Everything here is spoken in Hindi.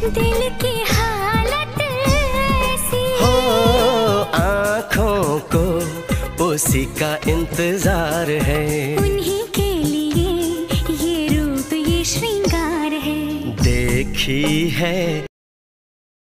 दिल की हालत ऐसी हो, आँखों को उसी का इंतजार है। उन्हीं के लिए ये रूप ये श्रृंगार है। देखी है